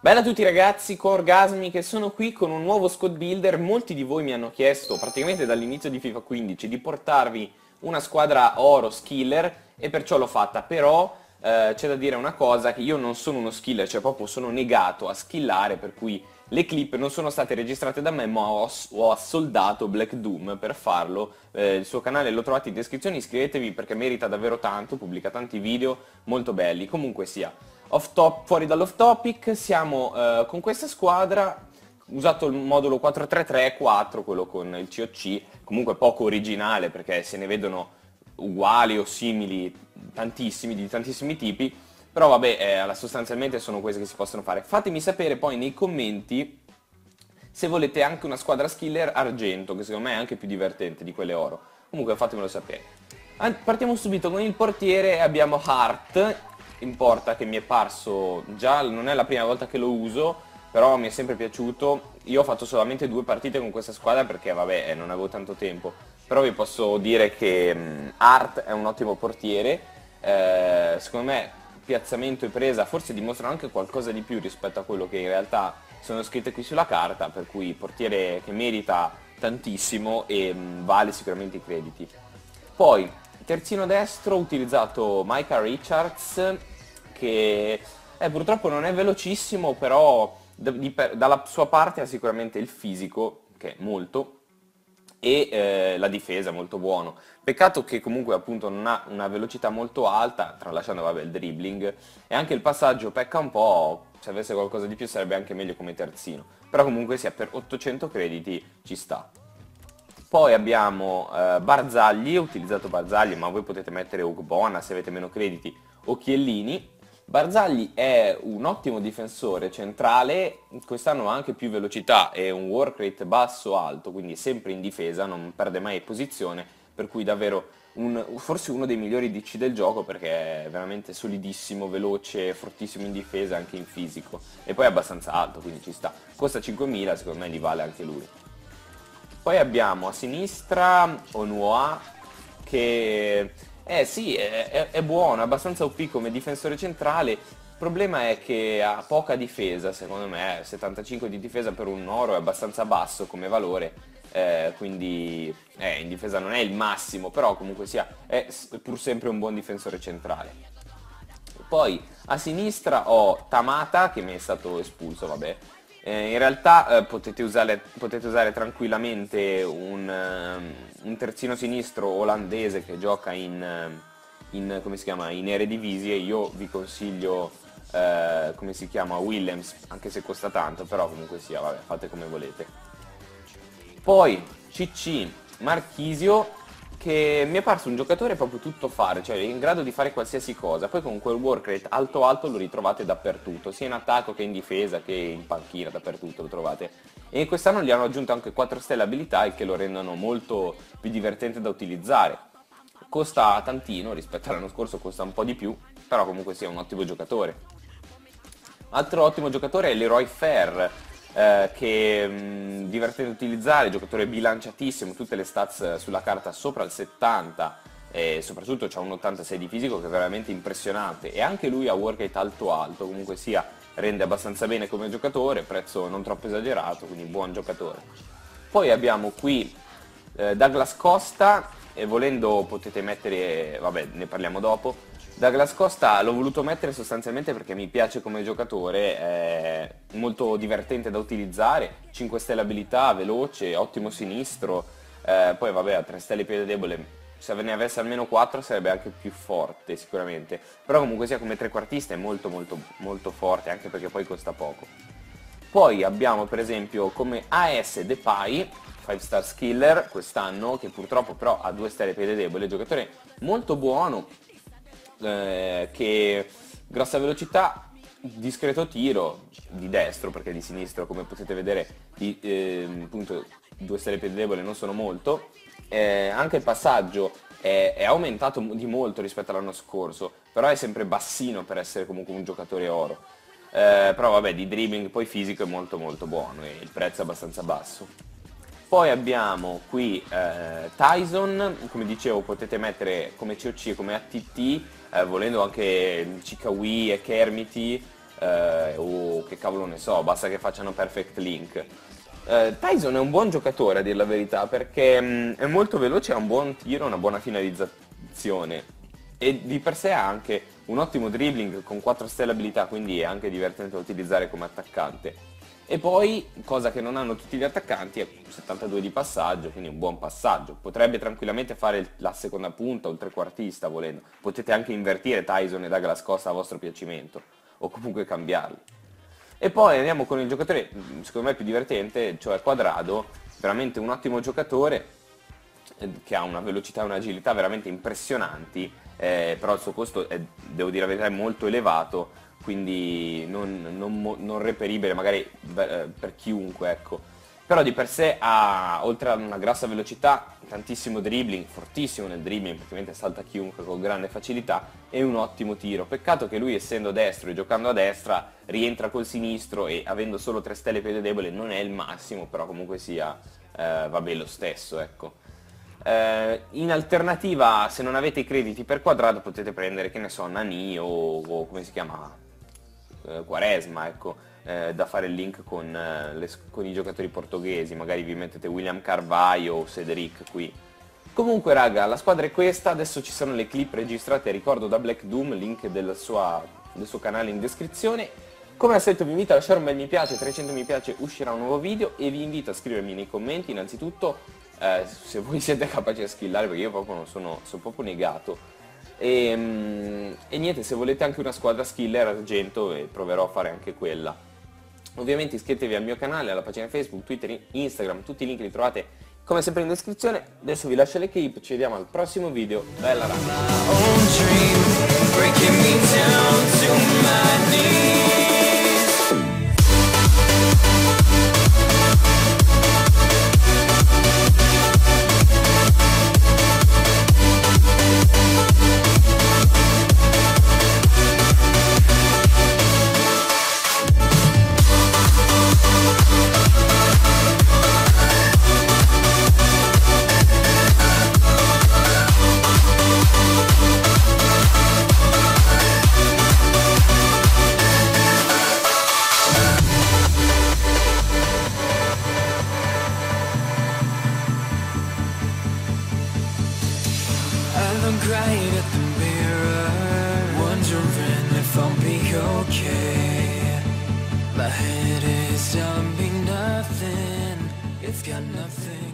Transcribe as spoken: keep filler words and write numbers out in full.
Bella a tutti ragazzi, Corgasmi che sono qui con un nuovo squad builder. Molti di voi mi hanno chiesto praticamente dall'inizio di FIFA quindici di portarvi una squadra oro skiller e perciò l'ho fatta, però eh, c'è da dire una cosa, che io non sono uno skiller, cioè proprio sono negato a skillare, per cui le clip non sono state registrate da me, ma ho, ho assoldato Black Doom per farlo. Eh, il suo canale lo trovate in descrizione, iscrivetevi perché merita davvero tanto, pubblica tanti video molto belli. Comunque sia, off top, fuori dall'off topic, siamo eh, con questa squadra, usato il modulo quattro tre tre quattro, quello con il C O C, comunque poco originale perché se ne vedono uguali o simili tantissimi, di tantissimi tipi, però vabbè, eh, sostanzialmente sono queste che si possono fare. Fatemi sapere poi nei commenti se volete anche una squadra skiller argento, che secondo me è anche più divertente di quelle oro. Comunque fatemelo sapere. Partiamo subito con il portiere, abbiamo Hart, in porta, che mi è parso già, non è la prima volta che lo uso, però mi è sempre piaciuto. Io ho fatto solamente due partite con questa squadra perché vabbè, eh, non avevo tanto tempo, però vi posso dire che mh, Hart è un ottimo portiere. Eh, secondo me piazzamento e presa forse dimostrano anche qualcosa di più rispetto a quello che in realtà sono scritte qui sulla carta, per cui portiere che merita tantissimo e mh, vale sicuramente i crediti. Poi terzino destro ho utilizzato Micah Richards, che eh, purtroppo non è velocissimo, però da- di- dalla sua parte ha sicuramente il fisico, che è molto, e eh, la difesa è molto buono. Peccato che comunque appunto non ha una velocità molto alta, tralasciando vabbè il dribbling, e anche il passaggio pecca un po', se avesse qualcosa di più sarebbe anche meglio come terzino, però comunque sia per ottocento crediti ci sta. Poi abbiamo eh, Barzagli, ho utilizzato Barzagli, ma voi potete mettere Ogbonna se avete meno crediti, o Chiellini. Barzagli è un ottimo difensore centrale, quest'anno ha anche più velocità e un work rate basso-alto, quindi sempre in difesa, non perde mai posizione, per cui davvero un, forse uno dei migliori D C del gioco perché è veramente solidissimo, veloce, fortissimo in difesa e anche in fisico. E poi è abbastanza alto, quindi ci sta. Costa cinquemila, secondo me li vale anche lui. Poi abbiamo a sinistra Onua, che eh sì, è, è, è buono, è abbastanza O P come difensore centrale. Il problema è che ha poca difesa, secondo me, settantacinque di difesa per un oro è abbastanza basso come valore, eh, quindi eh, in difesa non è il massimo, però comunque sia, è pur sempre un buon difensore centrale. Poi a sinistra ho Tamata, che mi è stato espulso, vabbè. Eh, in realtà eh, potete, usare, potete usare tranquillamente un, ehm, un terzino sinistro olandese che gioca in, ehm, in, come si chiama, in Eredivisie. Io vi consiglio, eh, come si chiama, Williams, anche se costa tanto, però comunque sia, vabbè, fate come volete. Poi C C Marchisio, che mi è parso un giocatore proprio tutto fare, cioè in grado di fare qualsiasi cosa. Poi con quel work rate alto alto lo ritrovate dappertutto, sia in attacco che in difesa che in panchina, dappertutto lo trovate. E quest'anno gli hanno aggiunto anche quattro stelle abilità, il che lo rendono molto più divertente da utilizzare. Costa tantino, rispetto all'anno scorso costa un po' di più, però comunque sia un ottimo giocatore. Altro ottimo giocatore è Leroy Fair, eh, che è divertente da utilizzare, giocatore bilanciatissimo, tutte le stats sulla carta sopra il settanta e soprattutto c'ha un ottantasei di fisico che è veramente impressionante, e anche lui ha work rate alto alto, comunque sia rende abbastanza bene come giocatore, prezzo non troppo esagerato, quindi buon giocatore. Poi abbiamo qui eh, Douglas Costa, e volendo potete mettere, vabbè ne parliamo dopo. Douglas Costa l'ho voluto mettere sostanzialmente perché mi piace come giocatore, è molto divertente da utilizzare, cinque stelle abilità, veloce, ottimo sinistro, eh, poi vabbè ha tre stelle piede debole, se ne avesse almeno quattro sarebbe anche più forte sicuramente, però comunque sia come trequartista è molto molto molto forte, anche perché poi costa poco. Poi abbiamo per esempio come A S Depay, cinque star skiller quest'anno, che purtroppo però ha due stelle piede debole, giocatore molto buono, eh, che grossa velocità, discreto tiro di destro, perché di sinistro come potete vedere di, eh, appunto due stelle piede debole non sono molto, eh, anche il passaggio è, è aumentato di molto rispetto all'anno scorso, però è sempre bassino per essere comunque un giocatore oro. Eh, però vabbè, di dribbling poi fisico è molto molto buono e il prezzo è abbastanza basso. Poi abbiamo qui eh, Tyson, come dicevo potete mettere come C O C e come A T T, eh, volendo anche Chikawi e Kermiti, eh, o che cavolo ne so, basta che facciano perfect link. Eh, Tyson è un buon giocatore, a dir la verità, perché mh, è molto veloce, ha un buon tiro, una buona finalizzazione e di per sé ha anche un ottimo dribbling con quattro stelle abilità, quindi è anche divertente da utilizzare come attaccante. E poi, cosa che non hanno tutti gli attaccanti, è settantadue di passaggio, quindi un buon passaggio. Potrebbe tranquillamente fare il- la seconda punta o il trequartista volendo. Potete anche invertire Tyson e Douglas Costa a vostro piacimento, o comunque cambiarli. E poi andiamo con il giocatore, secondo me più divertente, cioè Quadrado, veramente un ottimo giocatore, eh, che ha una velocità e un'agilità veramente impressionanti, eh, però il suo costo è, devo dire la verità, è molto elevato, quindi non, non mo- non reperibile magari eh, per chiunque, ecco. Però di per sé ha, oltre a una grossa velocità, tantissimo dribbling, fortissimo nel dribbling, praticamente salta chiunque con grande facilità, e un ottimo tiro. Peccato che lui, essendo destro e giocando a destra, rientra col sinistro e avendo solo tre stelle piede debole non è il massimo, però comunque sia, eh, vabbè, lo stesso, ecco. Eh, in alternativa, se non avete i crediti per Quadrado, potete prendere, che ne so, Nani o, o come si chiama, eh, Quaresma, ecco, eh, da fare il link con, eh, le, con i giocatori portoghesi, magari vi mettete William Carvalho o Cedric qui. Comunque raga, la squadra è questa, adesso ci sono le clip registrate, ricordo, da Black Doom, link del, sua, del suo canale in descrizione. Come al solito vi invito a lasciare un bel mi piace, trecento mi piace, uscirà un nuovo video, e vi invito a scrivermi nei commenti innanzitutto eh, se voi siete capaci a skillare, perché io proprio non sono, sono proprio negato. E, mm, e niente, se volete anche una squadra skiller argento, eh, proverò a fare anche quella. Ovviamente iscrivetevi al mio canale, alla pagina Facebook, Twitter, Instagram, tutti i link li trovate come sempre in descrizione. Adesso vi lascio le clip, ci vediamo al prossimo video. Bella raga! I'm crying at the mirror, wondering if I'll be okay. My head is telling me nothing, it's got nothing.